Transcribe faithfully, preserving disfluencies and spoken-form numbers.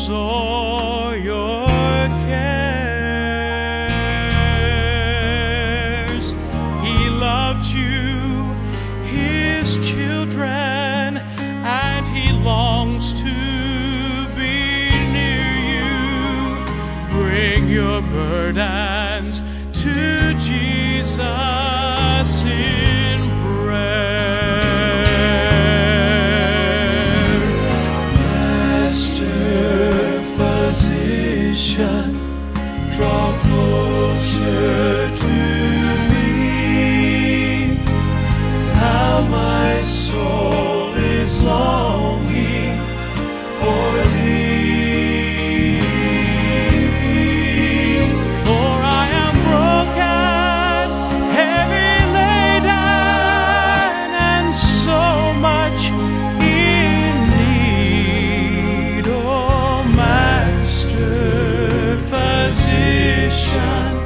knows all your cares. He loves you, his children, and he longs to be near you. Bring your burdens to Jesus in prayer. Master, physician, draw closer to me. Now my soul is longing for thee. For I am broken, heavy laden, and so much in need. Oh, Master, physician,